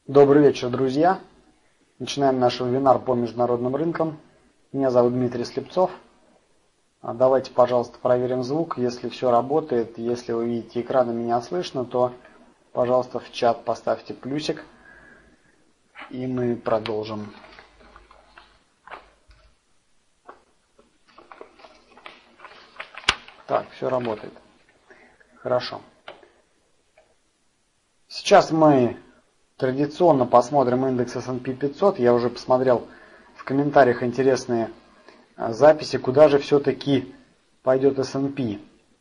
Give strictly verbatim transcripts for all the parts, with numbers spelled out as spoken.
Добрый вечер, друзья. Начинаем наш вебинар по международным рынкам. Меня зовут Дмитрий Слепцов. Давайте, пожалуйста, проверим звук. Если все работает, если вы видите экран и меня слышно, то, пожалуйста, в чат поставьте плюсик. И мы продолжим. Так, все работает. Хорошо. Сейчас мы традиционно посмотрим индекс эс энд пи пятьсот. Я уже посмотрел в комментариях интересные записи, куда же все-таки пойдет эс энд пи.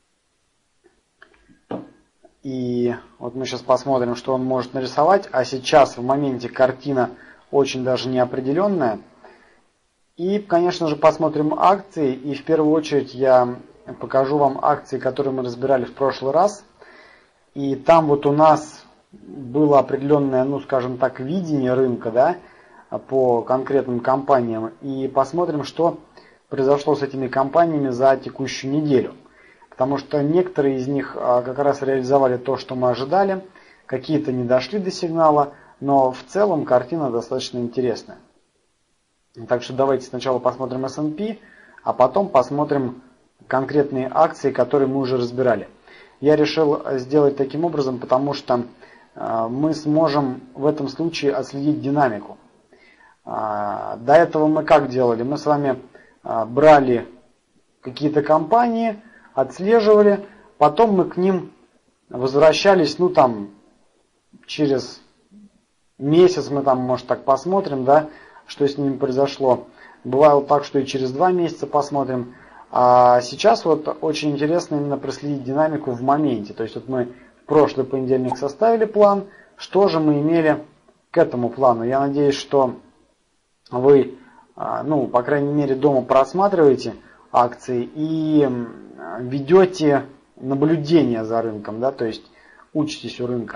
И вот мы сейчас посмотрим, что он может нарисовать. А сейчас в моменте картина очень даже неопределенная. И, конечно же, посмотрим акции. И в первую очередь я покажу вам акции, которые мы разбирали в прошлый раз. И там вот у нас было определенное, ну скажем так, видение рынка, да, по конкретным компаниям. И посмотрим, что произошло с этими компаниями за текущую неделю. Потому что некоторые из них как раз реализовали то, что мы ожидали. Какие-то не дошли до сигнала. Но в целом картина достаточно интересная. Так что давайте сначала посмотрим эс энд пи, а потом посмотрим конкретные акции, которые мы уже разбирали. Я решил сделать таким образом, потому что мы сможем в этом случае отследить динамику. До этого мы как делали? Мы с вами брали какие-то компании, отслеживали, потом мы к ним возвращались, ну там, через месяц мы там, может, так посмотрим, да, что с ними произошло. Бывало так, что и через два месяца посмотрим. А сейчас вот очень интересно именно проследить динамику в моменте. То есть вот мы в прошлый понедельник составили план. Что же мы имели к этому плану? Я надеюсь, что вы, ну, по крайней мере, дома просматриваете акции и ведете наблюдение за рынком, да, то есть учитесь у рынка.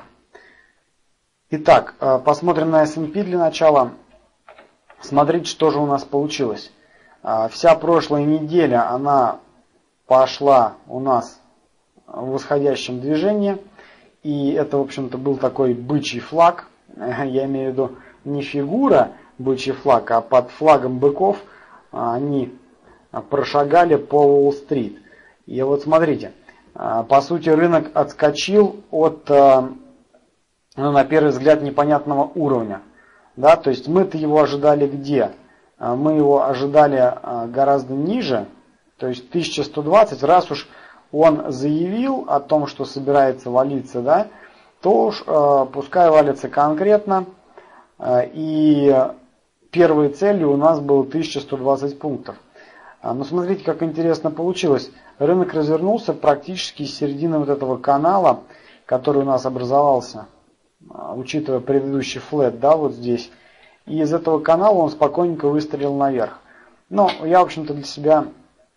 Итак, посмотрим на эс энд пи для начала. Смотрите, что же у нас получилось. Вся прошлая неделя она пошла у нас в восходящем движении. И это, в общем-то, был такой бычий флаг. Я имею в виду не фигура бычий флаг, а под флагом быков они прошагали по Уолл-стрит. И вот смотрите, по сути рынок отскочил от, ну, на первый взгляд, непонятного уровня. Да, то есть мы-то его ожидали где? Мы его ожидали гораздо ниже, то есть тысяча сто двадцать, раз уж он заявил о том, что собирается валиться, да, то уж э, пускай валится конкретно. Э, и первой целью у нас было тысяча сто двадцать пунктов. А, но смотрите, как интересно получилось. Рынок развернулся практически с середины вот этого канала, который у нас образовался, э, учитывая предыдущий флэт, да, вот здесь. И из этого канала он спокойненько выстрелил наверх. Но я, в общем-то, для себя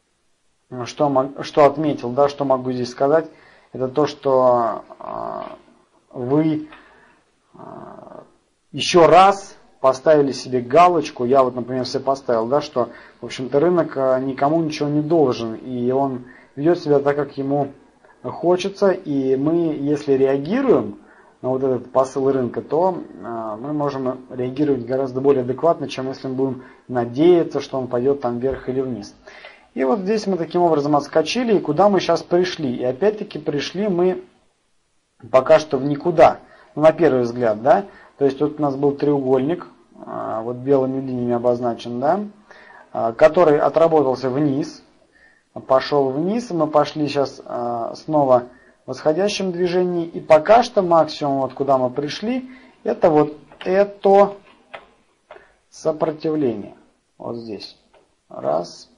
что, что отметил, да, что могу здесь сказать, это то, что э, вы э, еще раз поставили себе галочку, я вот, например, себе поставил, да, что, в общем-то, рынок никому ничего не должен, и он ведет себя так, как ему хочется, и мы, если реагируем на вот этот посыл рынка, то э, мы можем реагировать гораздо более адекватно, чем если мы будем надеяться, что он пойдет там вверх или вниз. И вот здесь мы таким образом отскочили, и куда мы сейчас пришли? И опять-таки пришли мы пока что в никуда, ну, на первый взгляд, да. То есть вот у нас был треугольник, э, вот белыми линиями обозначен, да, э, который отработался вниз, пошел вниз, и мы пошли сейчас э, снова в восходящем движении, и пока что максимум, вот куда мы пришли, это вот это сопротивление. Вот здесь. Раз.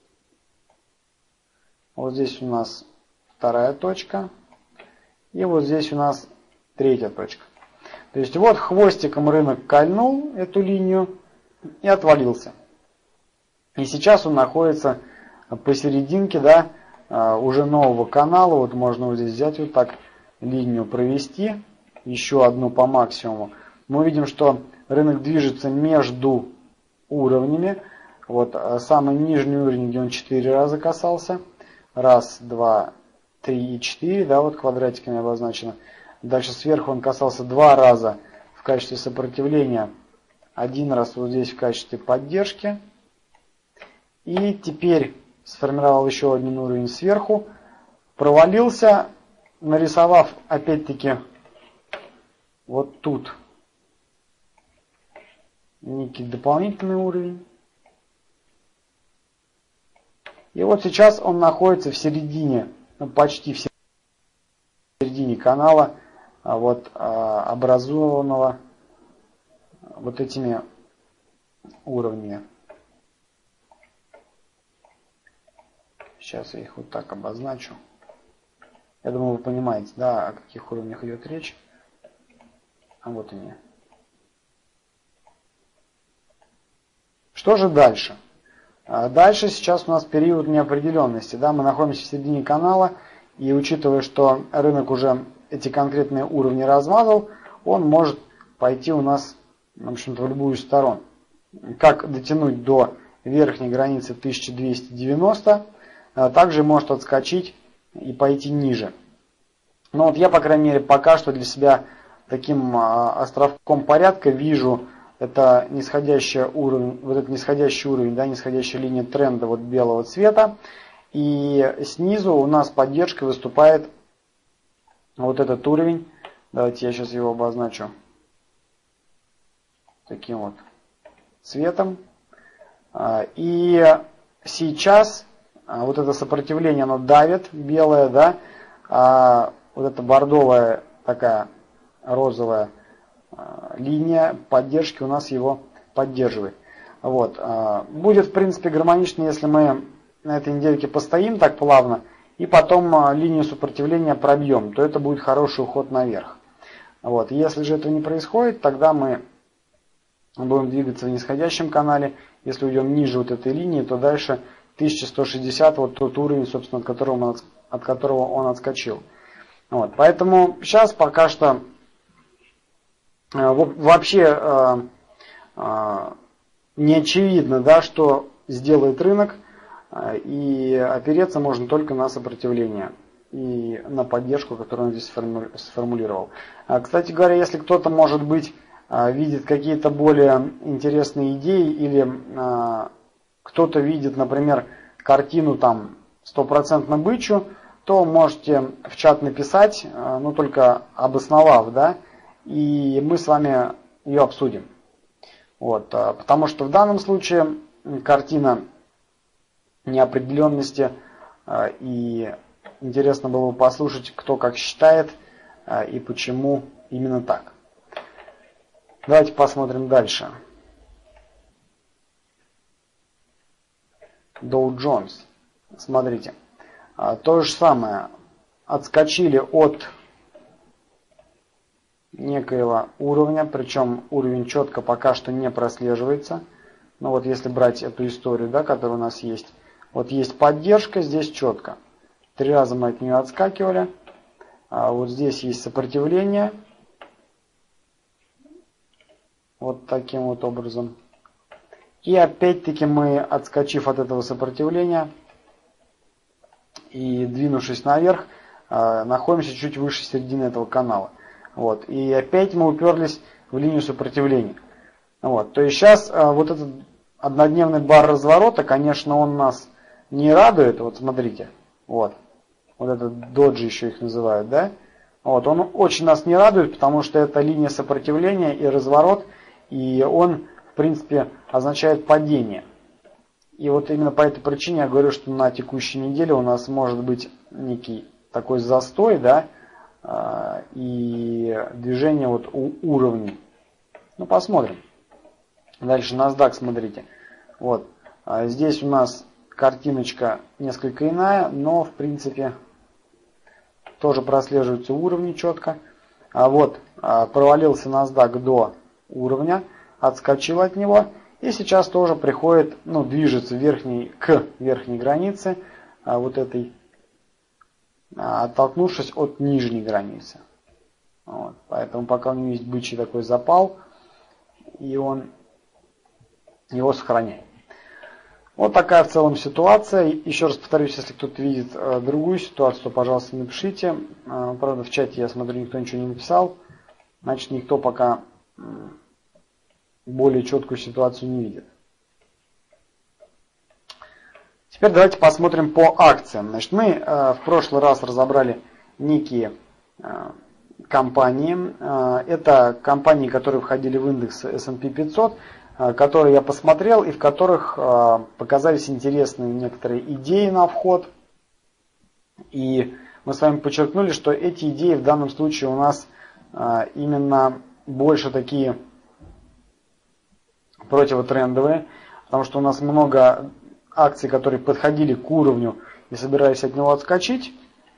Вот здесь у нас вторая точка. И вот здесь у нас третья точка. То есть вот хвостиком рынок кольнул эту линию и отвалился. И сейчас он находится посерединке, да, уже нового канала. Вот можно вот здесь взять вот так линию провести, еще одну по максимуму. Мы видим, что рынок движется между уровнями. Вот самый нижний уровень, где он четыре раза касался. Раз, два, три и четыре, да, вот квадратиками обозначено. Дальше сверху он касался два раза в качестве сопротивления, один раз вот здесь в качестве поддержки. И теперь сформировал еще один уровень сверху, провалился, нарисовав опять-таки вот тут некий дополнительный уровень. И вот сейчас он находится в середине, ну, почти в середине канала, вот, образованного вот этими уровнями. Сейчас я их вот так обозначу. Я думаю, вы понимаете, да, о каких уровнях идет речь. А вот они. Что же дальше? Дальше сейчас у нас период неопределенности. Да, мы находимся в середине канала, и учитывая, что рынок уже эти конкретные уровни размазал, он может пойти у нас, в общем-то, в любую сторону. Как дотянуть до верхней границы тысяча двести девяносто, также может отскочить и пойти ниже. Но вот я, по крайней мере, пока что для себя таким островком порядка вижу это нисходящий уровень, вот этот нисходящий уровень, да, нисходящая линия тренда вот белого цвета. И снизу у нас поддержкой выступает вот этот уровень. Давайте я сейчас его обозначу таким вот цветом. И сейчас вот это сопротивление, оно давит, белое, да, а вот эта бордовая такая розовая линия поддержки у нас его поддерживает. Вот. Будет, в принципе, гармонично, если мы на этой недельке постоим так плавно, и потом линию сопротивления пробьем, то это будет хороший уход наверх. Вот. Если же этого не происходит, тогда мы будем двигаться в нисходящем канале. Если уйдем ниже вот этой линии, то дальше тысяча сто шестьдесят, вот тот уровень, собственно, от которого, он, от которого он отскочил. Вот. Поэтому сейчас пока что вообще э, э, не очевидно, да, что сделает рынок, э, и опереться можно только на сопротивление и на поддержку, которую он здесь сформулировал. А, кстати говоря, если кто-то, может быть, э, видит какие-то более интересные идеи, или э, кто-то видит, например, картину там стопроцентно бычью, то можете в чат написать, э, ну только обосновав, да, и мы с вами ее обсудим. Вот, потому что в данном случае картина неопределенности, и интересно было бы послушать, кто как считает и почему именно так. Давайте посмотрим дальше. Dow Jones. Смотрите. То же самое. Отскочили от некоего уровня, причем уровень четко пока что не прослеживается. Но вот если брать эту историю, да, которая у нас есть, вот есть поддержка, здесь четко. Три раза мы от нее отскакивали. А вот здесь есть сопротивление. Вот таким вот образом. И опять-таки мы, отскочив от этого сопротивления и двинувшись наверх, находимся чуть выше середины этого канала. Вот. И опять мы уперлись в линию сопротивления. Вот. То есть сейчас а, вот этот однодневный бар разворота, конечно, он нас не радует. Вот смотрите. Вот. Вот этот доджи еще их называют, да? Вот. Он очень нас не радует, потому что это линия сопротивления и разворот. И он, в принципе, означает падение. И вот именно по этой причине я говорю, что на текущей неделе у нас может быть некий такой застой, да, и движение вот у уровней. Ну, посмотрим. Дальше NASDAQ, смотрите. Вот. Здесь у нас картиночка несколько иная, но, в принципе, тоже прослеживаются уровни четко. А вот провалился NASDAQ до уровня, отскочил от него, и сейчас тоже приходит, ну, движется верхней, к верхней границе вот этой, оттолкнувшись от нижней границы. Вот. Поэтому пока у него есть бычий такой запал, и он его сохраняет. Вот такая в целом ситуация. Еще раз повторюсь, если кто-то видит э, другую ситуацию, то, пожалуйста, напишите. Э, правда, в чате, я смотрю, никто ничего не написал. Значит, никто пока более четкую ситуацию не видит. Теперь давайте посмотрим по акциям. Значит, мы э, в прошлый раз разобрали некие э, компании. Э, это компании, которые входили в индекс эс энд пи пятьсот, э, которые я посмотрел и в которых э, показались интересные некоторые идеи на вход. И мы с вами подчеркнули, что эти идеи в данном случае у нас э, именно больше такие противотрендовые, потому что у нас много акций, которые подходили к уровню и собирались от него отскочить.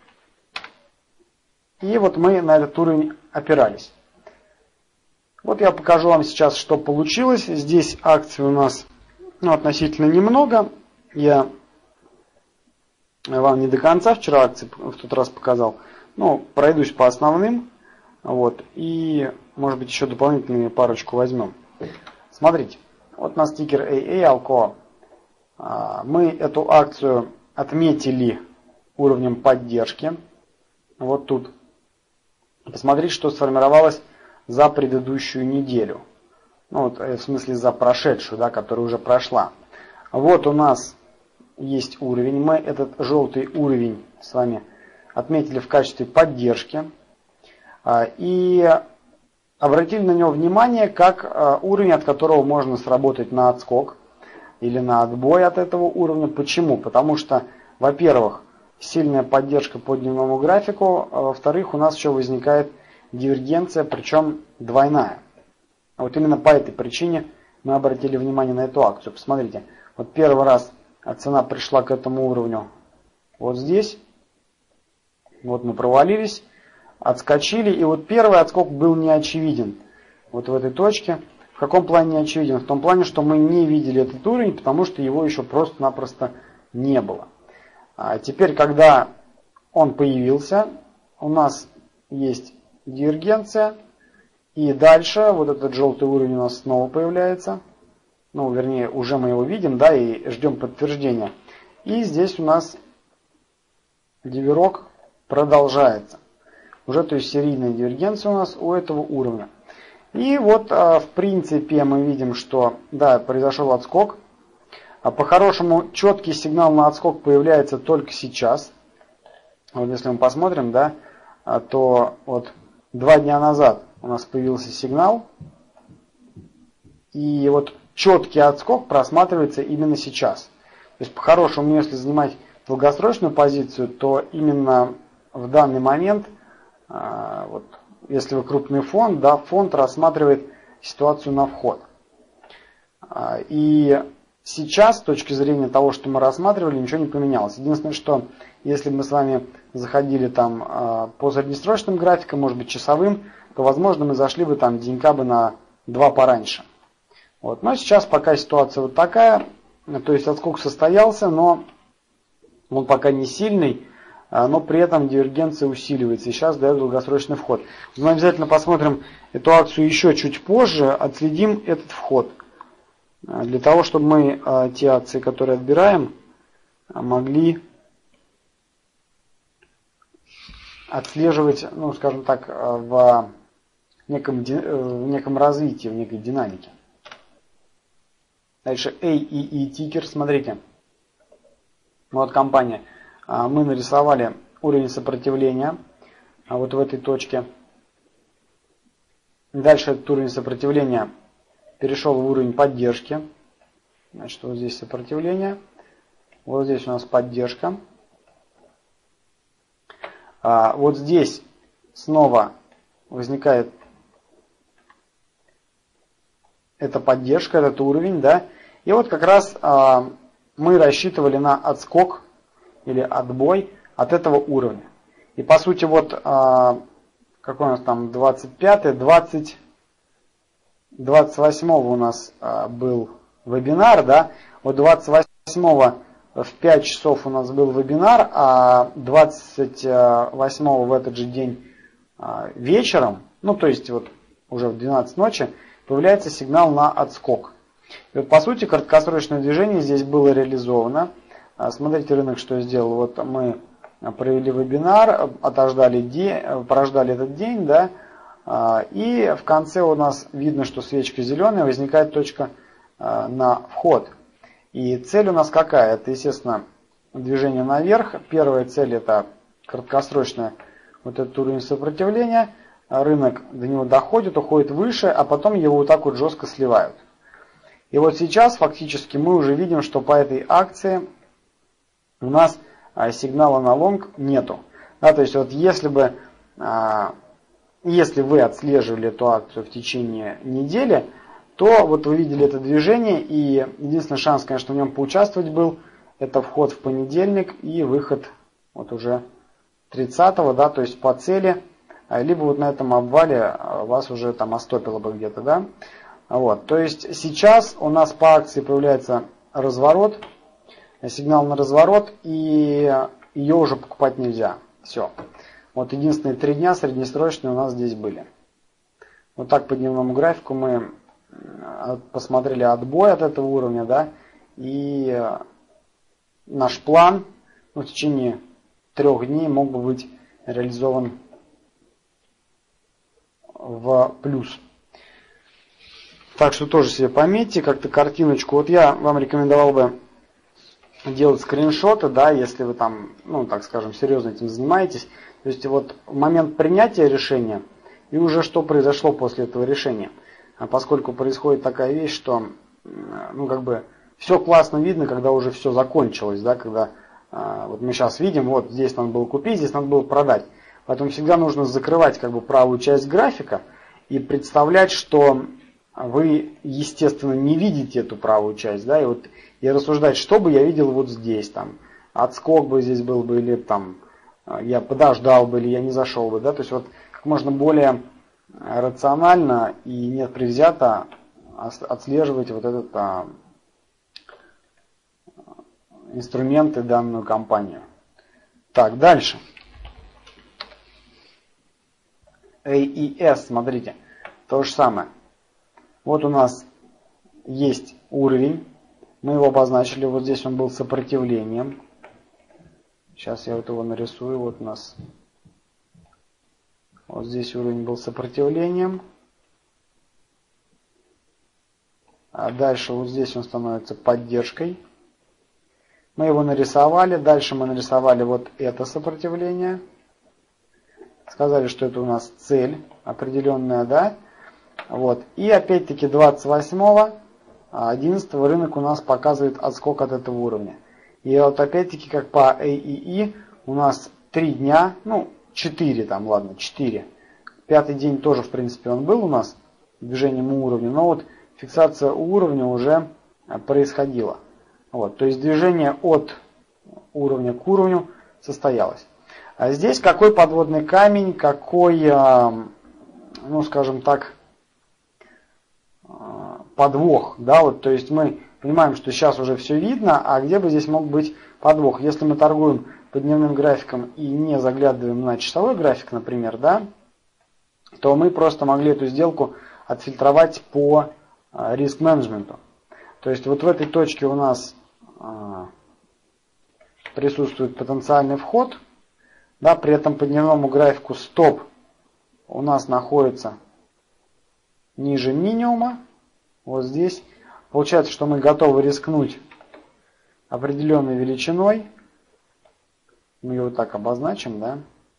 И вот мы на этот уровень опирались. Вот я покажу вам сейчас, что получилось. Здесь акций у нас ну, относительно немного. Я вам не до конца вчера акции в тот раз показал. Ну, пройдусь по основным. Вот, и, может быть, еще дополнительные парочку возьмем. Смотрите, вот у нас тикер эй эй Alcoa. Мы эту акцию отметили уровнем поддержки. Вот тут. Посмотрите, что сформировалось за предыдущую неделю. Ну, вот, в смысле за прошедшую, да, которая уже прошла. Вот у нас есть уровень. Мы этот желтый уровень с вами отметили в качестве поддержки. И обратили на него внимание как уровень, от которого можно сработать на отскок. Или на отбой от этого уровня. Почему? Потому что, во-первых, сильная поддержка по дневному графику, а во-вторых, у нас еще возникает дивергенция, причем двойная. Вот именно по этой причине мы обратили внимание на эту акцию. Посмотрите, вот первый раз цена пришла к этому уровню вот здесь. Вот мы провалились, отскочили, и вот первый отскок был неочевиден. Вот в этой точке. В каком плане не очевиден? В том плане, что мы не видели этот уровень, потому что его еще просто-напросто не было. А теперь, когда он появился, у нас есть дивергенция, и дальше вот этот желтый уровень у нас снова появляется. Ну, вернее, уже мы его видим, да, и ждем подтверждения. И здесь у нас диверок продолжается. Уже, то есть, серийная дивергенция у нас у этого уровня. И вот, в принципе, мы видим, что, да, произошел отскок. По-хорошему, четкий сигнал на отскок появляется только сейчас. Вот если мы посмотрим, да, то вот два дня назад у нас появился сигнал. И вот четкий отскок просматривается именно сейчас. То есть, по-хорошему, если занимать долгосрочную позицию, то именно в данный момент, вот, если вы крупный фонд, да, фонд рассматривает ситуацию на вход. И сейчас, с точки зрения того, что мы рассматривали, ничего не поменялось. Единственное, что если мы с вами заходили там по среднесрочным графикам, может быть часовым, то, возможно, мы зашли бы там денька бы на два пораньше. Вот. Но сейчас пока ситуация вот такая, то есть отскок состоялся, но он пока не сильный. Но при этом дивергенция усиливается и сейчас дает долгосрочный вход. Мы обязательно посмотрим эту акцию еще чуть позже, отследим этот вход. Для того, чтобы мы те акции, которые отбираем, могли отслеживать, ну, скажем так, в неком, в неком развитии, в некой динамике. Дальше эй и и тикер, смотрите. Вот компания. Мы нарисовали уровень сопротивления вот в этой точке. Дальше этот уровень сопротивления перешел в уровень поддержки. Значит, вот здесь сопротивление. Вот здесь у нас поддержка. Вот здесь снова возникает эта поддержка, этот уровень, да. И вот как раз мы рассчитывали на отскок или отбой от этого уровня. И по сути вот, а, какой у нас там двадцать пятый, двадцать, двадцать восьмого у нас а, был вебинар, да, вот двадцать восьмого в пять часов у нас был вебинар, а двадцать восьмого в этот же день а, вечером, ну то есть вот уже в двенадцать ночи, появляется сигнал на отскок. И вот по сути краткосрочное движение здесь было реализовано. Смотрите, рынок что сделал. Вот мы провели вебинар, отождали день, прождали этот день, да, И в конце у нас видно, что свечка зеленая, возникает точка на вход. И цель у нас какая? Это, естественно, движение наверх. Первая цель — это краткосрочная, вот этот уровень сопротивления. Рынок до него доходит, уходит выше, а потом его вот так вот жестко сливают. И вот сейчас фактически мы уже видим, что по этой акции у нас сигнала на лонг нету. Да, то есть вот если бы, если вы отслеживали эту акцию в течение недели, то вот вы видели это движение, и единственный шанс, конечно, в нем поучаствовать был, это вход в понедельник и выход вот уже тридцатого, да, то есть по цели, либо вот на этом обвале вас уже там остопило бы где-то, да. Вот, то есть сейчас у нас по акции появляется разворот, сигнал на разворот, и ее уже покупать нельзя. Все. Вот единственные три дня среднесрочные у нас здесь были. Вот так по дневному графику мы посмотрели отбой от этого уровня, да, и наш план, ну, в течение трех дней мог бы быть реализован в плюс. Так что тоже себе пометьте как-то картиночку. Вот я вам рекомендовал бы делать скриншоты, да, если вы там, ну, так скажем, серьезно этим занимаетесь. То есть вот в момент принятия решения и уже что произошло после этого решения. А поскольку происходит такая вещь, что, ну, как бы все классно видно, когда уже все закончилось, да, когда а, вот мы сейчас видим, вот здесь надо было купить, здесь надо было продать. Поэтому всегда нужно закрывать как бы правую часть графика и представлять, что вы, естественно, не видите эту правую часть, да, и вот и рассуждать, что бы я видел вот здесь, там, отскок бы здесь был бы, или там я подождал бы, или я не зашел бы, да, то есть вот как можно более рационально и непредвзято отслеживать вот этот а, инструмент и данную компанию. Так, дальше. эй и эс, смотрите, то же самое. Вот у нас есть уровень, мы его обозначили, вот здесь он был сопротивлением. Сейчас я вот его нарисую, вот у нас, вот здесь уровень был сопротивлением. А дальше вот здесь он становится поддержкой. Мы его нарисовали, дальше мы нарисовали вот это сопротивление. Сказали, что это у нас цель определенная, да. Вот. И опять-таки двадцать восьмого одиннадцатого рынок у нас показывает отскок от этого уровня. И вот опять-таки как по эй и и у нас три дня, ну четыре там, ладно, четыре. Пятый день тоже в принципе он был у нас движением у уровня, но вот фиксация у уровня уже происходила. Вот. То есть движение от уровня к уровню состоялось. А здесь какой подводный камень, какой, ну скажем так, подвох, да, вот, то есть мы понимаем, что сейчас уже все видно, а где бы здесь мог быть подвох? Если мы торгуем по дневным графикам и не заглядываем на часовой график, например, да, то мы просто могли эту сделку отфильтровать по риск-менеджменту. То есть вот в этой точке у нас а, присутствует потенциальный вход, да, при этом по дневному графику стоп у нас находится ниже минимума. Вот здесь получается, что мы готовы рискнуть определенной величиной. Мы ее вот так обозначим, да.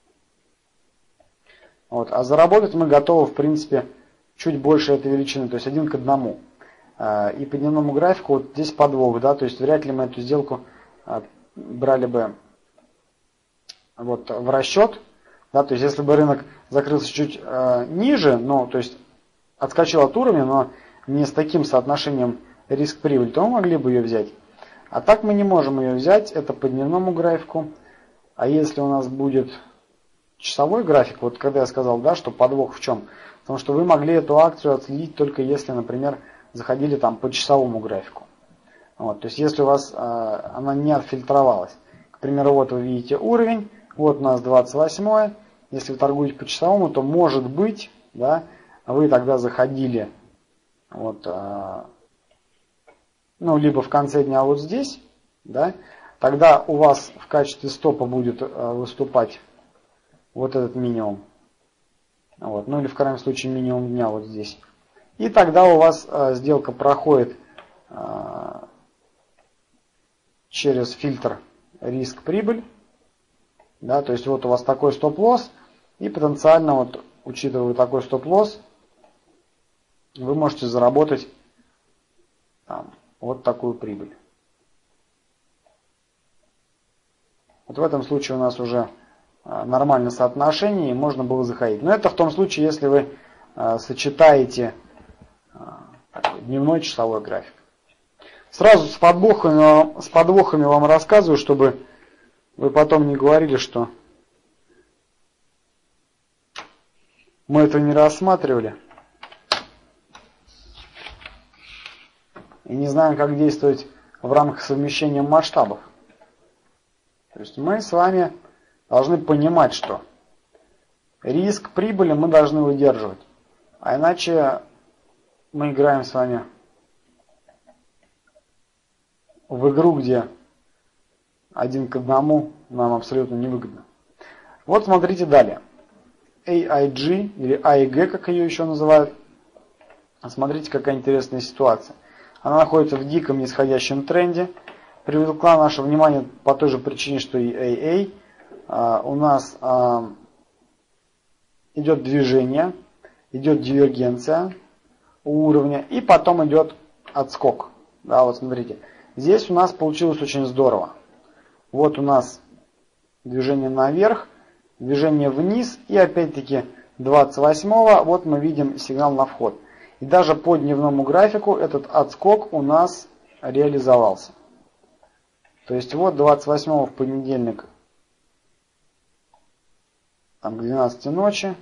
Вот. А заработать мы готовы, в принципе, чуть больше этой величины, то есть один к одному. И по дневному графику вот здесь подвох, да, то есть вряд ли мы эту сделку брали бы вот в расчет, да, то есть если бы рынок закрылся чуть э, ниже, ну, то есть отскочил от уровня, но не с таким соотношением риск-прибыль, то мы могли бы ее взять. А так мы не можем ее взять, это по дневному графику. А если у нас будет часовой график, вот когда я сказал, да, что подвох в чем? Потому что вы могли эту акцию отследить только если, например, заходили там по часовому графику. Вот, то есть если у вас э, она не отфильтровалась. К примеру, вот вы видите уровень, вот у нас двадцать восьмое. Если вы торгуете по часовому, то может быть, да, вы тогда заходили вот, э, ну, либо в конце дня вот здесь, да, тогда у вас в качестве стопа будет э, выступать вот этот минимум Вот, ну или в крайнем случае минимум дня вот здесь. И тогда у вас э, сделка проходит э, через фильтр риск-прибыль. Да, то есть вот у вас такой стоп-лосс, и потенциально, вот, учитывая такой стоп-лосс, вы можете заработать там, вот такую прибыль. Вот в этом случае у нас уже э, нормальное соотношение, и можно было заходить. Но это в том случае, если вы э, сочетаете э, такой дневной часовой график. Сразу с подвохами, с подвохами вам рассказываю, чтобы вы потом не говорили, что мы это не рассматривали и не знаем, как действовать в рамках совмещения масштабов. То есть мы с вами должны понимать, что риск прибыли мы должны выдерживать, а иначе мы играем с вами в игру, где один к одному нам абсолютно невыгодно. Вот смотрите далее. эй ай джи или эй ай джи, как ее еще называют. Смотрите, какая интересная ситуация. Она находится в диком нисходящем тренде. Привлекла наше внимание по той же причине, что и эй эй. А, у нас а, идет движение, идет дивергенция у уровня, и потом идет отскок. Да, вот смотрите. Здесь у нас получилось очень здорово. Вот у нас движение наверх, движение вниз, и опять-таки двадцать восьмого вот мы видим сигнал на вход. И даже по дневному графику этот отскок у нас реализовался. То есть вот двадцать восьмого в понедельник, там к двенадцати ночи,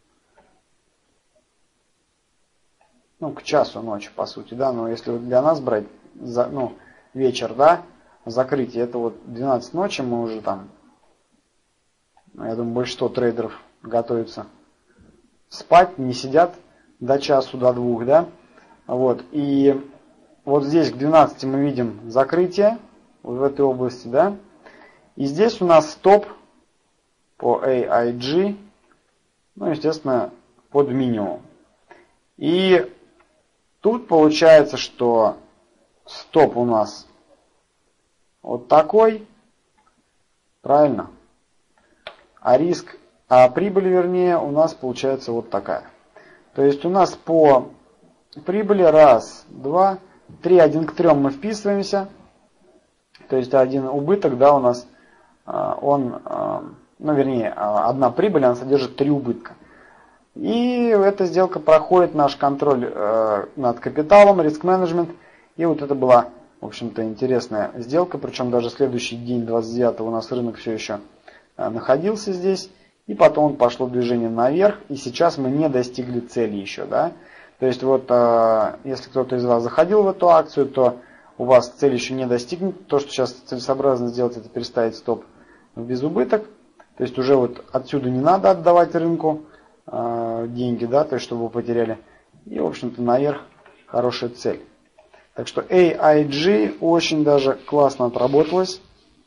ну к часу ночи по сути, да, но если вот для нас брать, за, ну вечер, да, закрытие, это вот двенадцать ночи, мы уже там, я думаю, большинство трейдеров готовятся спать, не сидят до часу, до двух, да, вот, и вот здесь к двенадцати мы видим закрытие, вот в этой области, да, и здесь у нас стоп по эй ай джи, ну, естественно, под минимум, и тут получается, что стоп у нас вот такой, правильно? А риск, а прибыль, вернее, у нас получается вот такая. То есть у нас по прибыли раз, два, три, один к трем мы вписываемся. То есть один убыток, да, у нас, он, ну вернее, одна прибыль, она содержит три убытка. И эта сделка проходит наш контроль над капиталом, риск-менеджмент. И вот это была, в общем-то, интересная сделка. Причем даже следующий день, двадцать девятого, у нас рынок все еще находился здесь. И потом он пошло движение наверх. И сейчас мы не достигли цели еще. Да? То есть вот, если кто-то из вас заходил в эту акцию, то у вас цель еще не достигнута. То, что сейчас целесообразно сделать, это переставить стоп в безубыток. То есть уже вот отсюда не надо отдавать рынку деньги, да, то есть чтобы вы потеряли. И, в общем-то, наверх хорошая цель. Так что эй ай джи очень даже классно отработалась.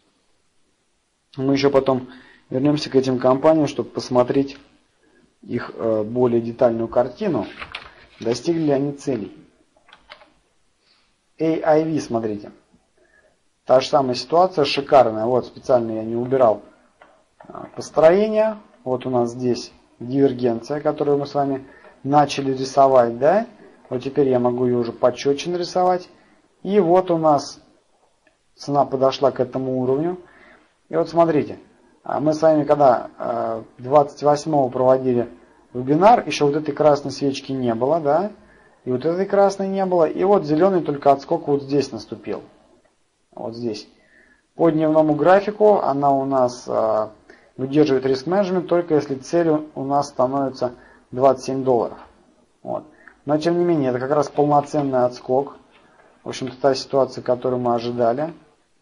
Мы еще потом вернемся к этим компаниям, чтобы посмотреть их более детальную картину. Достигли ли они целей. эй ай ви, смотрите. Та же самая ситуация, шикарная. Вот специально я не убирал построение. Вот у нас здесь дивергенция, которую мы с вами начали рисовать, да? Вот теперь я могу ее уже почетче нарисовать. И вот у нас цена подошла к этому уровню. И вот смотрите, мы с вами когда двадцать восьмого проводили вебинар, еще вот этой красной свечки не было, да? И вот этой красной не было. И вот зеленый только отскок вот здесь наступил. Вот здесь. По дневному графику она у нас выдерживает риск-менеджмент только если целью у нас становится двадцать семь долларов. Вот. Но тем не менее, это как раз полноценный отскок. В общем-то, та ситуация, которую мы ожидали.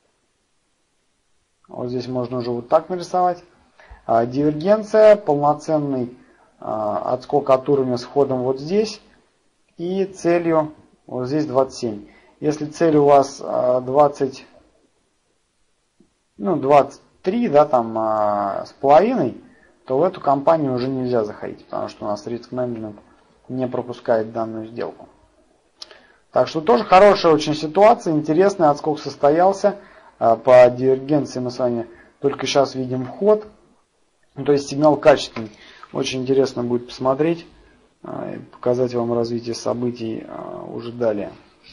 Вот здесь можно уже вот так нарисовать. А, дивергенция, полноценный а, отскок от уровня с входом вот здесь. И целью вот здесь двадцать семь. Если цель у вас а, двадцать, ну, двадцать три, да, там а, с половиной, то в эту компанию уже нельзя заходить, потому что у нас риск менеджмент не пропускает данную сделку. Так что тоже хорошая очень ситуация, интересный отскок состоялся. По дивергенции мы с вами только сейчас видим вход, то есть сигнал качественный. Очень интересно будет посмотреть и показать вам развитие событий уже далее.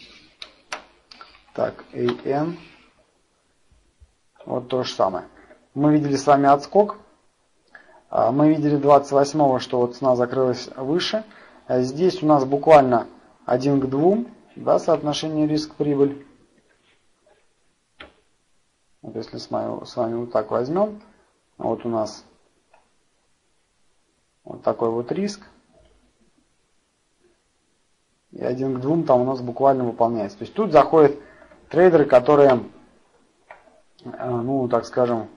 Так, эй эн. Вот то же самое. Мы видели с вами отскок. Мы видели двадцать восьмого, что вот цена закрылась выше. Здесь у нас буквально один к двум, да, соотношение риск-прибыль. Вот если с вами, с вами вот так возьмем, вот у нас вот такой вот риск. И один к двум там у нас буквально выполняется. То есть тут заходят трейдеры, которые, ну, так скажем,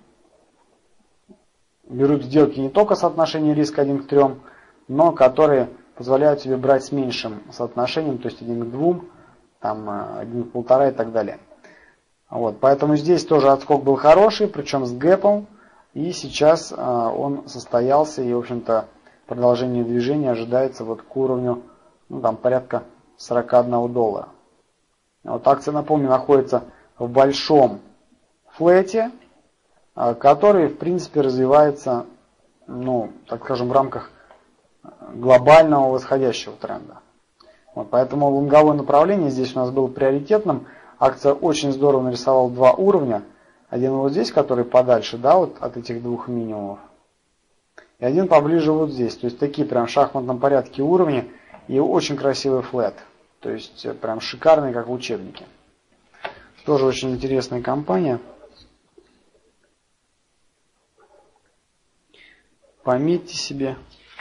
берут сделки не только соотношение риска один к трем, но которые позволяют себе брать с меньшим соотношением, то есть один к двум, там один к полтора и так далее. Вот, поэтому здесь тоже отскок был хороший, причем с гэпом, и сейчас он состоялся, и, в общем-то, продолжение движения ожидается вот к уровню, ну, там порядка сорока одного доллара. Вот акция, напомню, находится в большом флете, который, в принципе, развивается, ну, так скажем, в рамках глобального восходящего тренда. Вот, поэтому лонговое направление здесь у нас было приоритетным. Акция очень здорово нарисовала два уровня. Один вот здесь, который подальше, да, вот от этих двух минимумов. И один поближе вот здесь. То есть такие прям в шахматном порядке уровни и очень красивый флет. То есть прям шикарный, как в учебнике. Тоже очень интересная компания. Пометьте себе.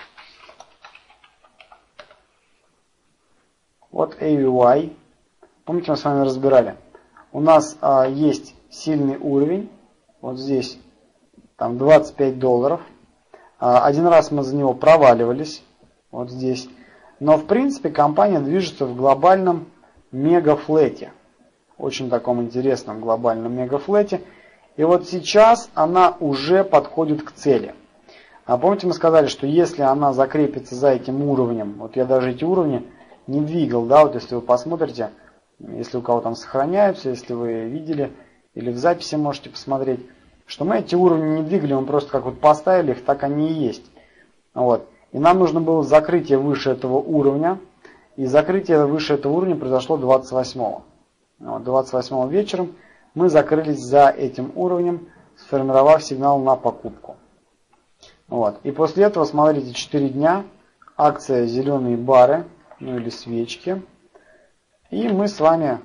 Вот эй ви уай. Помните, мы с вами разбирали. У нас а, есть сильный уровень. Вот здесь там двадцать пять долларов. А, один раз мы за него проваливались. Вот здесь. Но в принципе компания движется в глобальном мегафлете. Очень таком интересном глобальном мегафлете. И вот сейчас она уже подходит к цели. А помните, мы сказали, что если она закрепится за этим уровнем, вот я даже эти уровни не двигал, да, вот если вы посмотрите, если у кого там сохраняются, если вы видели, или в записи можете посмотреть, что мы эти уровни не двигали, мы просто как вот поставили их, так они и есть. Вот. И нам нужно было закрытие выше этого уровня, и закрытие выше этого уровня произошло двадцать восьмого. Вот, двадцать восьмого вечером мы закрылись за этим уровнем, сформировав сигнал на покупку. Вот. И после этого, смотрите, четыре дня, акция зеленые бары, ну или свечки. И мы с вами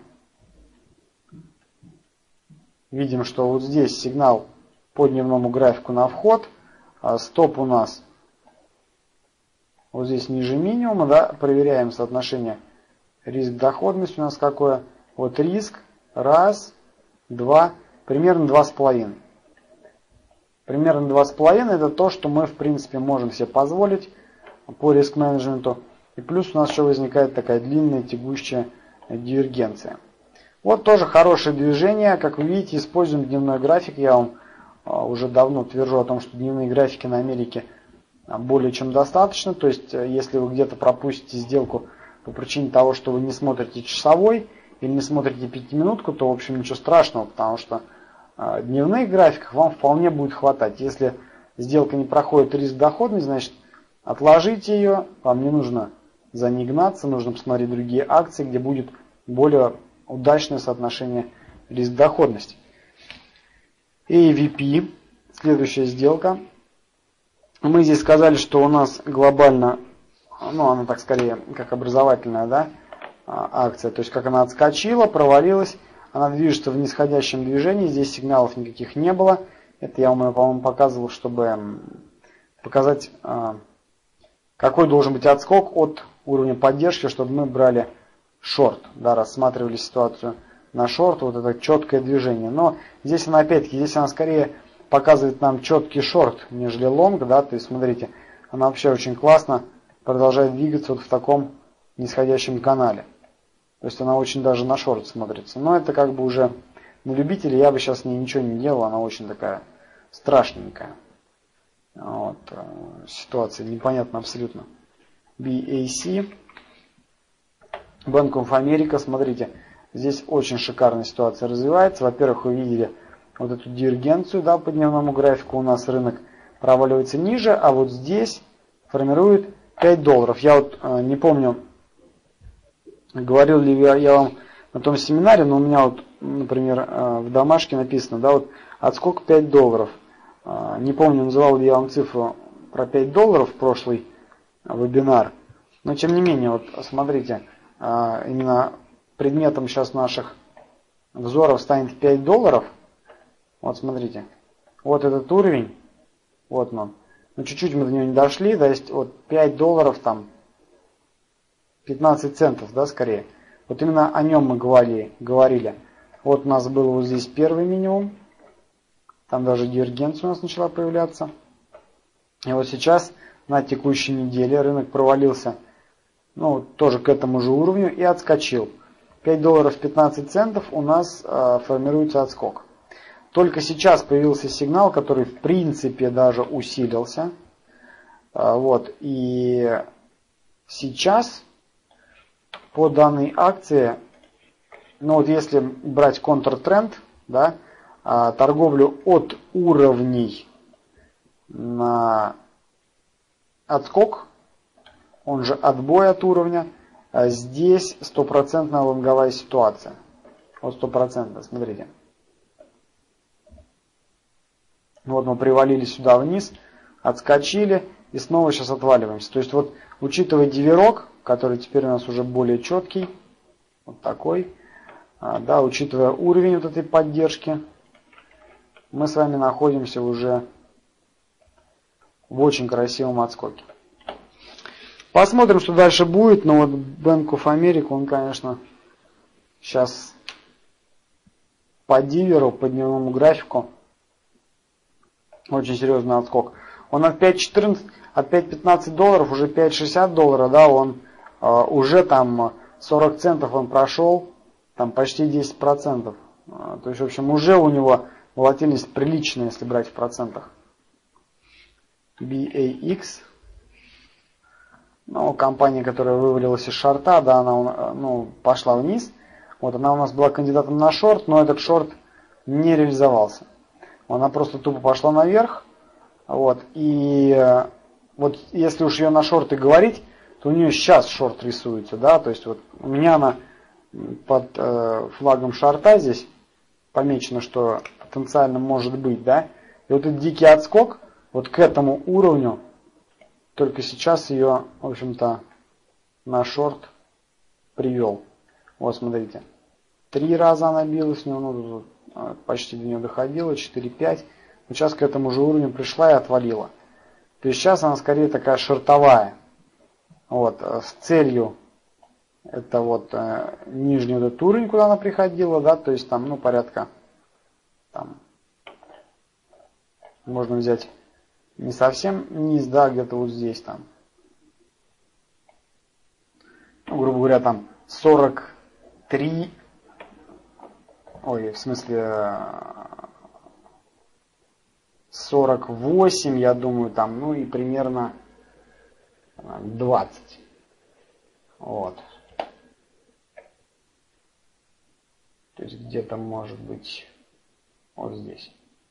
видим, что вот здесь сигнал по дневному графику на вход. Стоп у нас вот здесь ниже минимума. Да? Проверяем соотношение риск-доходность у нас какое. Вот риск. Раз, два, примерно два с половиной. Примерно два с половиной это то, что мы в принципе можем себе позволить по риск-менеджменту. И плюс у нас еще возникает такая длинная тягущая дивергенция. Вот тоже хорошее движение. Как вы видите, используем дневной график. Я вам уже давно твержу о том, что дневные графики на Америке более чем достаточно. То есть, если вы где-то пропустите сделку по причине того, что вы не смотрите часовой или не смотрите пятиминутку, то, в общем, ничего страшного, потому что дневных графиков вам вполне будет хватать. Если сделка не проходит риск-доходность, значит, отложите ее, вам не нужно за ней гнаться, нужно посмотреть другие акции, где будет более удачное соотношение риск-доходности. эй ви пи, следующая сделка. Мы здесь сказали, что у нас глобально, ну она так скорее как образовательная, да, акция, то есть как она отскочила, провалилась, она движется в нисходящем движении, здесь сигналов никаких не было. Это я вам, по-моему, показывал, чтобы показать, какой должен быть отскок от уровня поддержки, чтобы мы брали шорт, да, рассматривали ситуацию на шорт, вот это четкое движение. Но здесь она опять-таки, здесь она скорее показывает нам четкий шорт, нежели лонг, да, то есть смотрите, она вообще очень классно продолжает двигаться вот в таком нисходящем канале. То есть она очень даже на шорт смотрится. Но это как бы уже на любителей, я бы сейчас с ней ничего не делал, она очень такая страшненькая. Вот, ситуация непонятна абсолютно. би эй си. Bank of America, смотрите, здесь очень шикарная ситуация развивается. Во-первых, вы видели вот эту дивергенцию, да, по дневному графику у нас рынок проваливается ниже, а вот здесь формирует пять долларов. Я вот э, не помню, говорил ли я, я вам на том семинаре, но у меня вот, например, э, в домашке написано, да, вот отскок пять долларов. Э, не помню, называл ли я вам цифру про пять долларов в прошлый вебинар, но тем не менее, вот смотрите, э, именно предметом сейчас наших взоров станет пять долларов. Вот смотрите, вот этот уровень, вот он. Ну чуть-чуть мы до него не дошли, то есть вот пять долларов там пятнадцать центов, да, скорее. Вот именно о нем мы говорили, говорили. Вот у нас был вот здесь первый минимум, там даже дивергенция у нас начала появляться. И вот сейчас на текущей неделе рынок провалился, ну тоже к этому же уровню и отскочил. пять долларов пятнадцать центов у нас э, формируется отскок. Только сейчас появился сигнал, который в принципе даже усилился. Э, вот, и сейчас по данной акции, ну вот если брать контртренд, да, э, торговлю от уровней на отскок, он же отбой от уровня, здесь стопроцентная лонговая ситуация. Вот стопроцентно, смотрите. Вот мы привалили сюда вниз, отскочили и снова сейчас отваливаемся. То есть вот учитывая диверок, который теперь у нас уже более четкий, вот такой, да, учитывая уровень вот этой поддержки, мы с вами находимся уже в очень красивом отскоке. Посмотрим, что дальше будет, но вот Bank of America, он, конечно, сейчас по диверу, по дневному графику, очень серьезный отскок. Он от пять четырнадцать, от пять пятнадцать долларов, уже пять шестьдесят долларов, да, он э, уже там сорок центов он прошел, там почти десять процентов. Э, то есть, в общем, уже у него волатильность приличная, если брать в процентах. би эй икс. Ну, компания, которая вывалилась из шорта, да, она ну, пошла вниз. Вот она у нас была кандидатом на шорт, но этот шорт не реализовался. Она просто тупо пошла наверх. Вот, и вот если уж ее на шорты говорить, то у нее сейчас шорт рисуется, да, то есть вот у меня она под э, флагом шорта здесь помечено, что потенциально может быть, да. И вот этот дикий отскок вот к этому уровню, только сейчас ее, в общем-то, на шорт привел. Вот, смотрите. Три раза она билась с него, ну, почти до нее доходила, четыре-пять. Но сейчас к этому же уровню пришла и отвалила. То есть сейчас она скорее такая шортовая. Вот, с целью, это вот э, нижний вот этот уровень, куда она приходила, да, то есть там, ну, порядка, там, можно взять не совсем низ, да, где-то вот здесь там. Ну, грубо говоря, там сорок три, ой, в смысле сорок восемь, я думаю, там, ну и примерно двадцать. Вот. То есть где-то может быть вот здесь.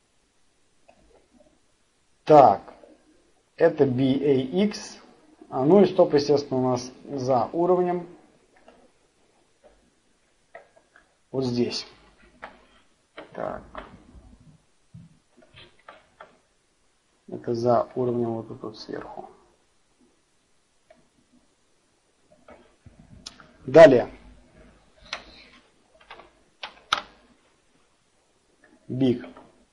Так, это би эй икс, ну и стоп, естественно, у нас за уровнем, вот здесь. Так, это за уровнем вот тут вот сверху. Далее, биг.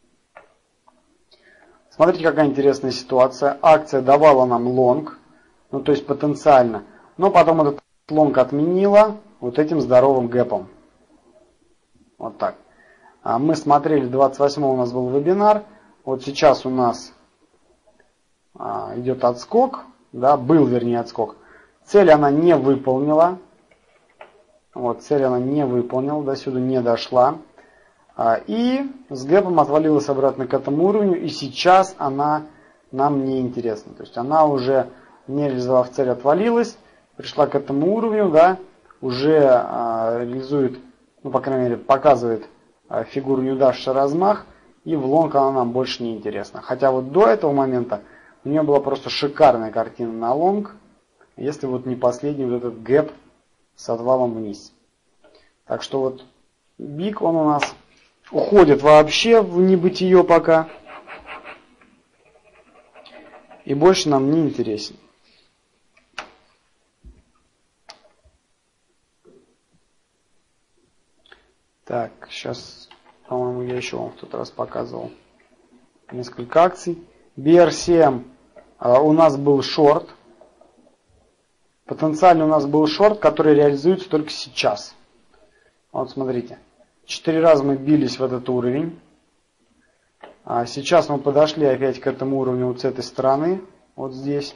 Смотрите, какая интересная ситуация. Акция давала нам лонг, ну то есть потенциально, но потом этот лонг отменила вот этим здоровым гэпом. Вот так. А мы смотрели, двадцать восьмого у нас был вебинар. Вот сейчас у нас а, идет отскок, да, был вернее отскок. Цель она не выполнила. Вот, цель она не выполнила, до сюда не дошла. И с гэпом отвалилась обратно к этому уровню. И сейчас она нам не интересна. То есть она уже, не реализовав цель, отвалилась, пришла к этому уровню, да, уже а, реализует, ну, по крайней мере, показывает а, фигуру Юдаш размах, и в лонг она нам больше не интересна. Хотя вот до этого момента у нее была просто шикарная картина на лонг, если вот не последний вот этот гэп с отвалом вниз. Так что вот биг, он у нас уходит вообще в небытие пока. И больше нам не интересен. Так, сейчас, по-моему, я еще вам в тот раз показывал несколько акций. би ар си эм а, у нас был шорт. Потенциально у нас был шорт, который реализуется только сейчас. Вот смотрите. Четыре раза мы бились в этот уровень. А сейчас мы подошли опять к этому уровню вот с этой стороны. Вот здесь.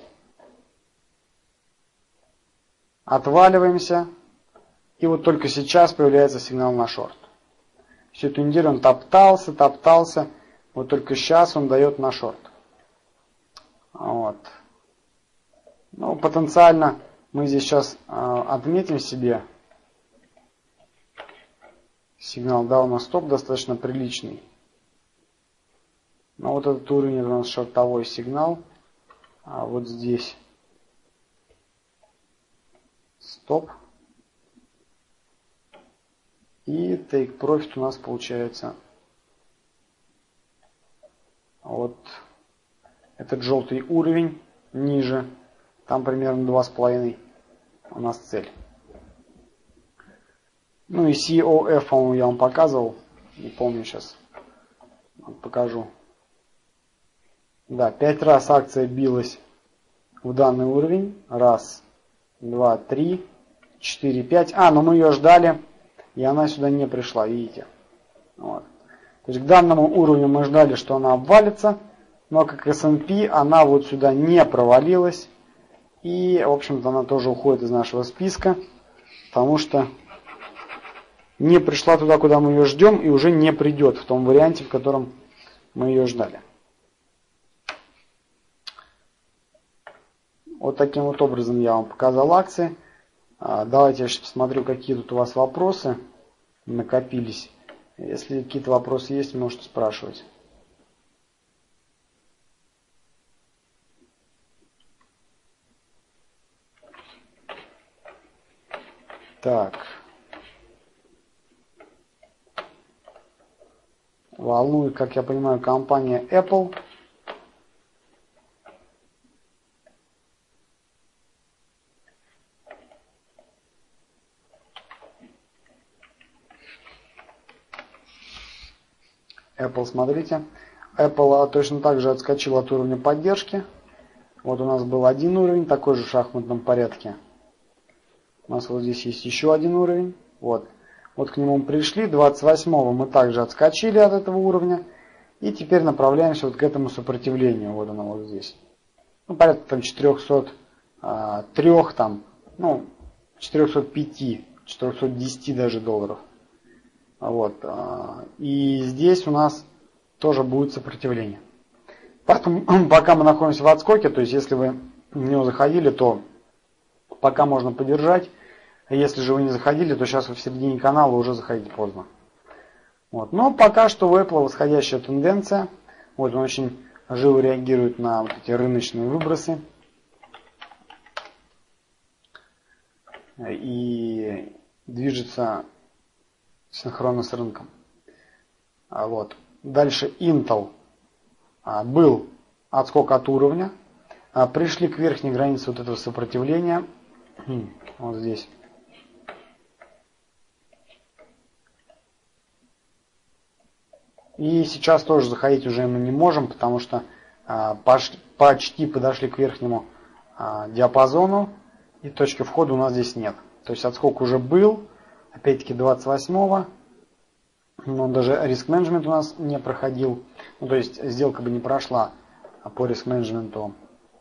Отваливаемся. И вот только сейчас появляется сигнал на шорт. Всю эту неделю он топтался, топтался. Вот только сейчас он дает на шорт. Вот. Ну, потенциально мы здесь сейчас э, отметим себе. Сигнал дал на стоп достаточно приличный. Но вот этот уровень у нас шортовой сигнал. А вот здесь стоп. И take profit у нас получается вот этот желтый уровень ниже. Там примерно два с половиной у нас цель. Ну и си о эф, по-моему, я вам показывал. Не помню сейчас. Покажу. Да, пять раз акция билась в данный уровень. Раз, два, три, четыре, пять. А, но мы ее ждали. И она сюда не пришла, видите. Вот. То есть к данному уровню мы ждали, что она обвалится. Но как эс энд пи она вот сюда не провалилась. И, в общем-то, она тоже уходит из нашего списка. Потому что не пришла туда, куда мы ее ждем. И уже не придет в том варианте, в котором мы ее ждали. Вот таким вот образом я вам показал акции. Давайте я сейчас посмотрю, какие тут у вас вопросы накопились. Если какие-то вопросы есть, можете спрашивать. Так. Волнует, как я понимаю, компания Apple. Apple, смотрите. Apple точно так же отскочил от уровня поддержки. Вот у нас был один уровень, такой же в шахматном порядке. У нас вот здесь есть еще один уровень. Вот. Вот к нему мы пришли. двадцать восьмого мы также отскочили от этого уровня. И теперь направляемся вот к этому сопротивлению. Вот оно вот здесь. Ну, порядка там четырехсот три, там, ну, четырехсот пяти, четырехсот десяти даже долларов. Вот. И здесь у нас тоже будет сопротивление. Поэтому пока мы находимся в отскоке, то есть если вы в него заходили, то пока можно подержать. Если же вы не заходили, то сейчас вы в середине канала уже заходите поздно. Вот. Но пока что у Apple восходящая тенденция. Вот он очень живо реагирует на вот эти рыночные выбросы. И движется синхронно с рынком. Вот. Дальше Intel. Был отскок от уровня. Пришли к верхней границе вот этого сопротивления. Вот здесь. И сейчас тоже заходить уже мы не можем, потому что почти подошли к верхнему диапазону. И точки входа у нас здесь нет. То есть отскок уже был. Опять-таки двадцать восьмого. Но даже риск-менеджмент у нас не проходил. Ну, то есть сделка бы не прошла по риск-менеджменту.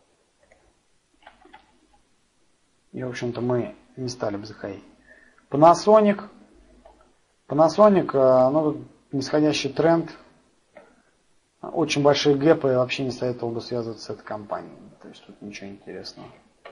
И, в общем-то, мы не стали бы заходить. Panasonic. Panasonic, ну, тут нисходящий тренд. очень большие гэпы, и вообще не советовал бы связываться с этой компанией. То есть тут ничего интересного.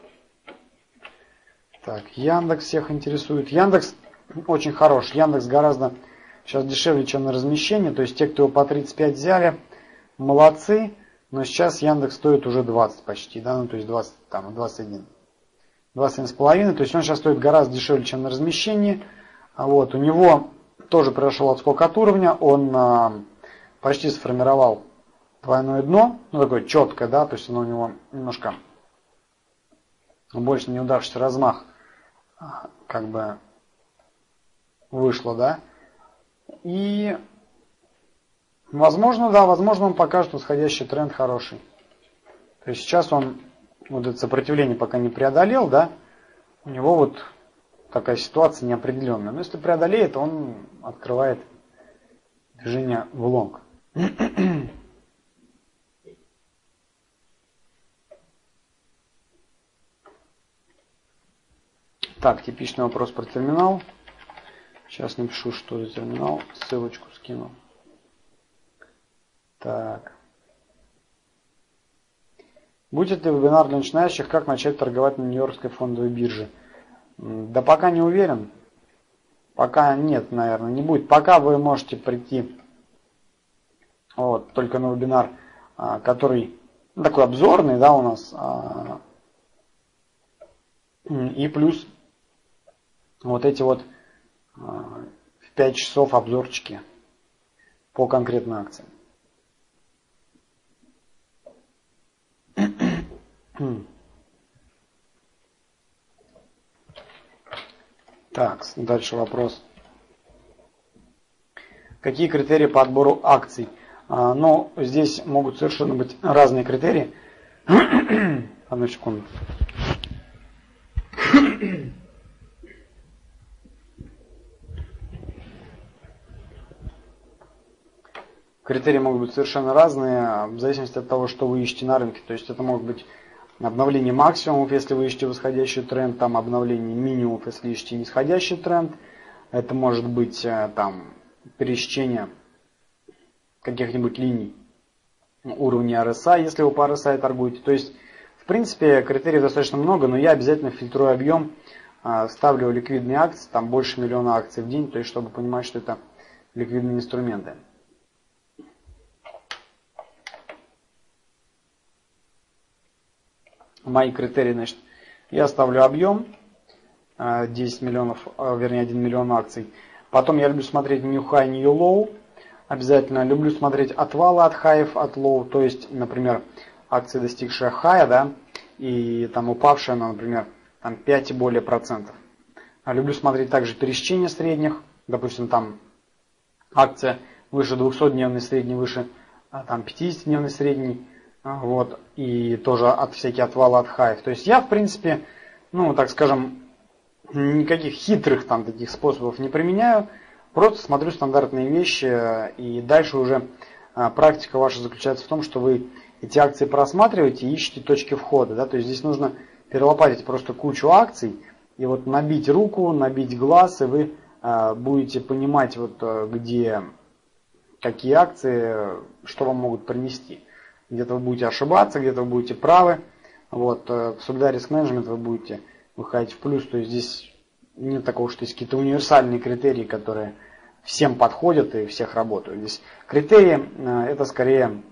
Так, Яндекс всех интересует. Яндекс очень хорош. Яндекс гораздо сейчас дешевле, чем на размещение. То есть те, кто его по тридцать пять взяли, молодцы. Но сейчас Яндекс стоит уже двадцать почти, да, ну то есть двадцать, там, двадцать один. двадцать один с половиной. То есть он сейчас стоит гораздо дешевле, чем на размещении. Вот, у него тоже произошел отскок от уровня. Он а, почти сформировал двойное дно. Ну такое четкое, да, то есть оно у него немножко больше неудавшийся размах как бы вышло, да. И возможно, да, возможно он покажет восходящий тренд хороший. То есть сейчас он вот это сопротивление пока не преодолел, да, у него вот такая ситуация неопределенная. Но если преодолеет, он открывает движение в лонг. Так, типичный вопрос про терминал. Сейчас напишу, что за терминал, ссылочку скину. Так. Будет ли вебинар для начинающих, как начать торговать на Нью-Йоркской фондовой бирже? Да пока не уверен. Пока нет, наверное, не будет. Пока вы можете прийти вот, только на вебинар, который ну, такой обзорный, да, у нас. И плюс вот эти вот в пять часов обзорчики по конкретной акции. Так, дальше вопрос. Какие критерии по отбору акций? А, ну, здесь могут совершенно быть разные критерии. Одну секунду. Критерии могут быть совершенно разные, в зависимости от того, что вы ищете на рынке. То есть это могут быть обновление максимумов, если вы ищете восходящий тренд, там обновление минимумов, если ищете нисходящий тренд. Это может быть там пересечение каких-нибудь линий уровня ар эс ай, если вы по ар эс ай торгуете. То есть, в принципе, критериев достаточно много, но я обязательно фильтрую объем, ставлю ликвидные акции, там больше миллиона акций в день, то есть, чтобы понимать, что это ликвидные инструменты. Мои критерии, значит, я ставлю объем десять миллионов, вернее один миллион акций. Потом я люблю смотреть new high, new low. Обязательно люблю смотреть отвалы от хаев, от low. То есть, например, акции, достигшие хая, да, и там упавшая, на, например, там пять и более процентов. А люблю смотреть также пересечения средних. Допустим, там акция выше двухсотдневной средней, выше там пятидесятидневной средней. Вот, и тоже от всякие отвалы от хаев. То есть я, в принципе, ну, так скажем, никаких хитрых там таких способов не применяю. Просто смотрю стандартные вещи, и дальше уже а, практика ваша заключается в том, что вы эти акции просматриваете и ищете точки входа. Да? То есть здесь нужно перелопатить просто кучу акций, и вот набить руку, набить глаз, и вы а, будете понимать, вот, где какие акции, что вам могут принести. Где-то вы будете ошибаться, где-то вы будете правы. Вот, в Solidarity Risk Management вы будете выходить в плюс. То есть здесь нет такого, что есть какие-то универсальные критерии, которые всем подходят и всех работают. Здесь критерии это скорее,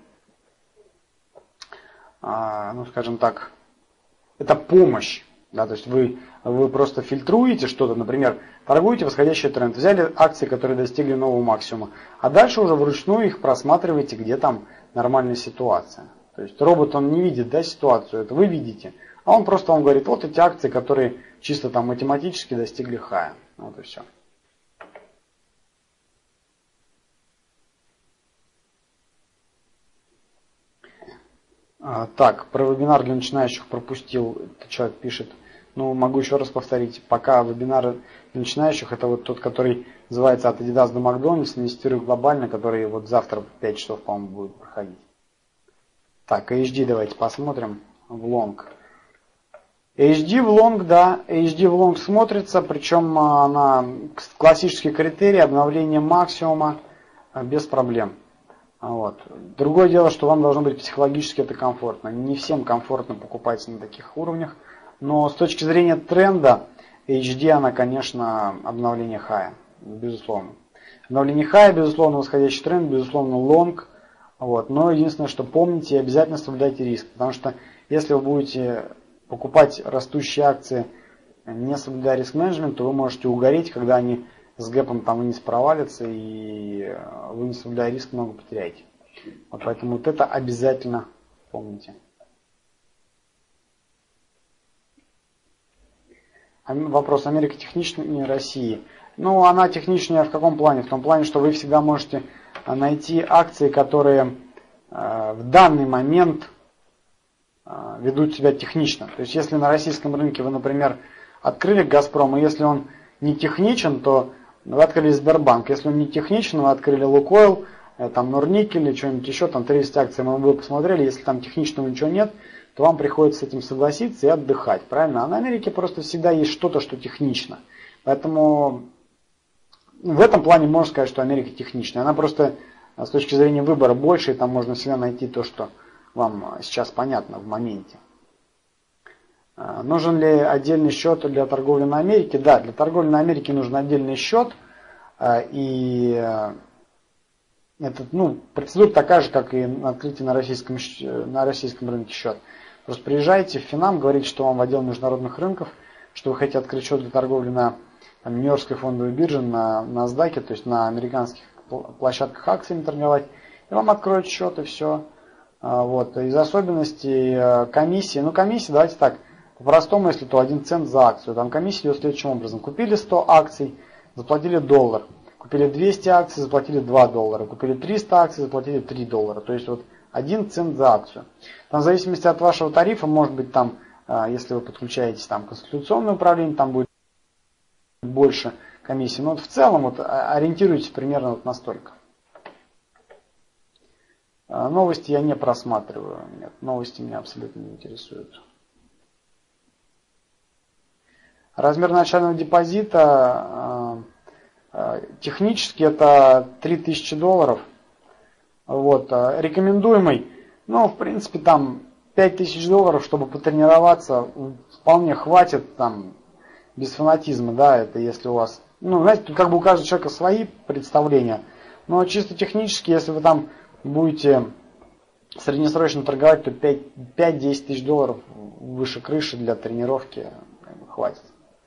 ну скажем так, это помощь. Да, то есть вы, вы просто фильтруете что-то, например, торгуете восходящий тренд, взяли акции, которые достигли нового максимума, а дальше уже вручную их просматриваете, где там нормальная ситуация. То есть робот, он не видит, да, ситуацию, это вы видите, а он просто вам говорит, вот эти акции, которые чисто там математически достигли хая. Вот и все. А, так, про вебинар для начинающих пропустил, этот человек пишет. Ну, могу еще раз повторить, пока вебинар для начинающих, это вот тот, который называется от Adidas до Макдональдс, инвестирую глобально, который вот завтра в пять часов, по-моему, будет проходить. Так, эйч ди давайте посмотрим в лонг. эйч ди в лонг, да, эйч ди в лонг смотрится, причем на классические критерии обновления максимума без проблем. Вот. Другое дело, что вам должно быть психологически это комфортно. Не всем комфортно покупать на таких уровнях. Но с точки зрения тренда, эйч ди, она, конечно, обновление хая. Безусловно. Обновление хая, безусловно, восходящий тренд, безусловно, лонг. Вот. Но единственное, что помните, и обязательно соблюдайте риск. Потому что если вы будете покупать растущие акции, не соблюдая риск-менеджмент, то вы можете угореть, когда они с гэпом там вниз провалятся, и вы, не соблюдая риск, много потеряете. Вот поэтому вот это обязательно помните. Вопрос: Америка техничнее России? Ну, она техничнее в каком плане? В том плане, что вы всегда можете найти акции, которые э, в данный момент э, ведут себя технично. То есть, если на российском рынке вы, например, открыли Газпром, и если он не техничен, то вы открыли Сбербанк. Если он не техничен, вы открыли Лукойл, там Норникель или что-нибудь еще, там тридцать акций мы вы посмотрели, если там техничного ничего нет, то вам приходится с этим согласиться и отдыхать, правильно? А на Америке просто всегда есть что-то, что технично. Поэтому в этом плане можно сказать, что Америка техничная. Она просто с точки зрения выбора больше, и там можно всегда найти то, что вам сейчас понятно в моменте. Нужен ли отдельный счет для торговли на Америке? Да, для торговли на Америке нужен отдельный счет. И этот, ну, процедура такая же, как и открытие на российском, на российском рынке счет. Просто приезжаете в Финам, говорите, что вам в отдел международных рынков, что вы хотите открыть счет для торговли на там, Нью-Йоркской фондовой бирже, на NASDAQ, то есть на американских площадках акциями торговать. И вам откроют счет, и все. Вот. Из особенностей комиссии. Ну, комиссия, давайте так. По-простому, если то один цент за акцию. Там комиссия идет следующим образом. Купили сто акций, заплатили доллар. Купили двести акций, заплатили два доллара. Купили триста акций, заплатили три доллара. То есть вот один цент за акцию. Там в зависимости от вашего тарифа, может быть там, если вы подключаетесь там консультационное управление, там будет больше комиссии. Но вот в целом вот ориентируйтесь примерно вот настолько. Новости я не просматриваю. Нет, новости меня абсолютно не интересуют. Размер начального депозита технически это три тысячи долларов. Вот. Рекомендуемый, ну, в принципе, там пять тысяч долларов, чтобы потренироваться, вполне хватит, там, без фанатизма, да, это если у вас, ну, знаете, тут как бы у каждого человека свои представления, но чисто технически, если вы там будете среднесрочно торговать, то пять-десять тысяч долларов выше крыши для тренировки хватит.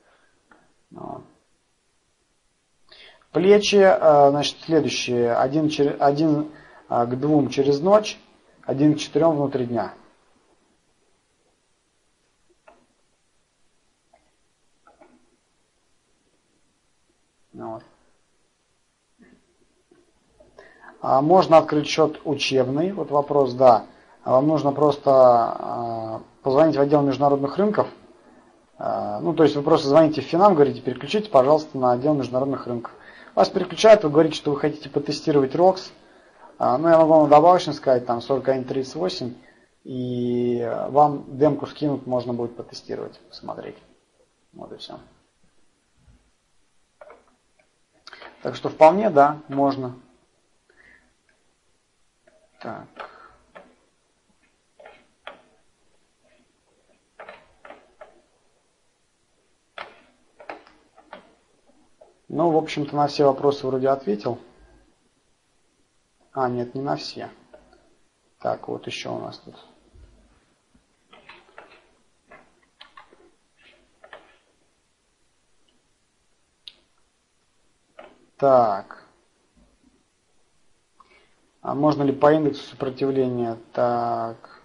Плечи, значит, следующие. Один, один к двум через ночь, один к четырем внутри дня. Вот. Можно открыть счет учебный. Вот вопрос, да. Вам нужно просто позвонить в отдел международных рынков. Ну, то есть вы просто звоните в Финам, говорите, переключите, пожалуйста, на отдел международных рынков. Вас переключают, вы говорите, что вы хотите потестировать рокс. Ну, я могу вам добавочно сказать, там сорок один тридцать восемь, и вам демку скинут, можно будет потестировать, посмотреть. Вот и все. Так что вполне, да, можно. Так. Ну, в общем-то, на все вопросы вроде ответил. А, нет, не на все. Так, вот еще у нас тут. Так. А можно ли по индексу сопротивления? Так.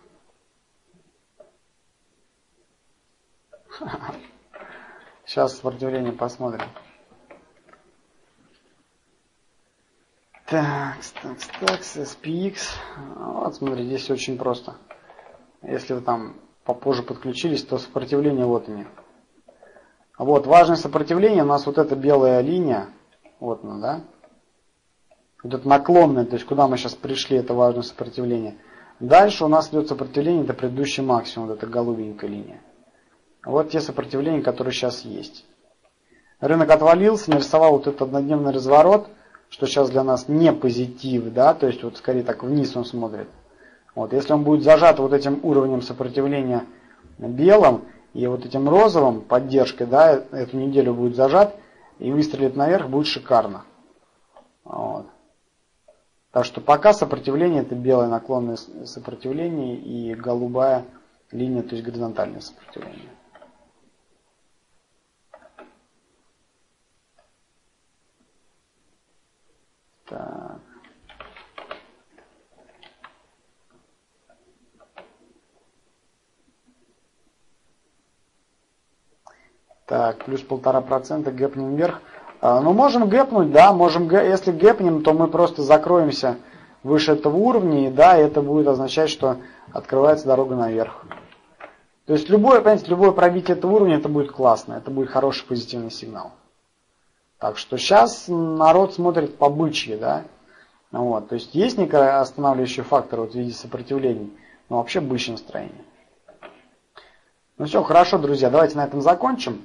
Сейчас сопротивление посмотрим. Так, так, так, эс пи икс. Вот, смотри, здесь очень просто. Если вы там попозже подключились, то сопротивление вот они. Вот, важное сопротивление, у нас вот эта белая линия. Вот она, да? Вот это наклонное, то есть куда мы сейчас пришли, это важное сопротивление. Дальше у нас идет сопротивление, это предыдущий максимум, вот эта голубенькая линия. Вот те сопротивления, которые сейчас есть. Рынок отвалился, нарисовал вот этот однодневный разворот. что сейчас для нас не позитив, да, то есть вот скорее так вниз он смотрит. Вот, если он будет зажат вот этим уровнем сопротивления белым и вот этим розовым поддержкой, да, эту неделю будет зажат и выстрелит наверх, будет шикарно. Вот. Так что пока сопротивление это белое наклонное сопротивление и голубая линия, то есть горизонтальное сопротивление. Так. Так, плюс полтора процента гэпнем вверх. А, ну, можем гэпнуть, да, можем, если гэпнем, то мы просто закроемся выше этого уровня, и да, это будет означать, что открывается дорога наверх. То есть любое, понимаете, любое пробитие этого уровня, это будет классно, это будет хороший позитивный сигнал. Так что сейчас народ смотрит по бычьи, да. Вот, то есть есть некий останавливающий фактор вот в виде сопротивлений, но вообще бычье настроение. Ну все, хорошо, друзья, давайте на этом закончим.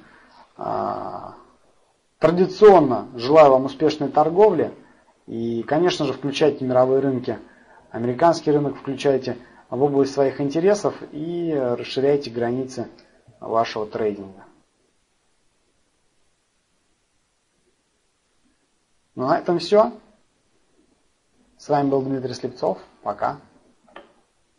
Традиционно желаю вам успешной торговли. И, конечно же, включайте мировые рынки. Американский рынок включайте в область своих интересов и расширяйте границы вашего трейдинга. Ну, на этом все. С вами был Дмитрий Слепцов. Пока.